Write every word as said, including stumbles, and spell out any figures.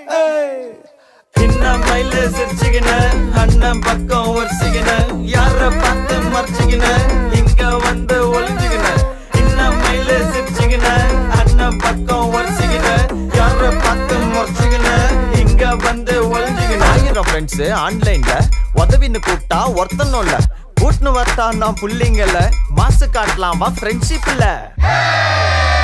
இன்னும் மயில சிரிச்சுக்கின அண்ணன் பக்கம் ஒரிச்சுக்கின யார பார்த்து மறைச்சுக்கின இங்க வந்து ஒளிஞ்சுக்கின இன்னும் மயில சிரிச்சுக்கின அண்ணன் பக்கம் ஒரிச்சுக்கின யார பார்த்து மறைச்சுக்கின இங்க வந்து ஒளிஞ்சுக்கின ஆயிரம் ஃப்ரெண்ட்ஸ் ஆன்லைன்ல உதவின்னு கூப்பிட்டா ஒருத்தனும் இல்ல கூட்டுன்னு வரட்டா நான் புள்ளிங்கல மாசு காட்டலாமா ஃப்ரெண்ட்ஷிப் இல்ல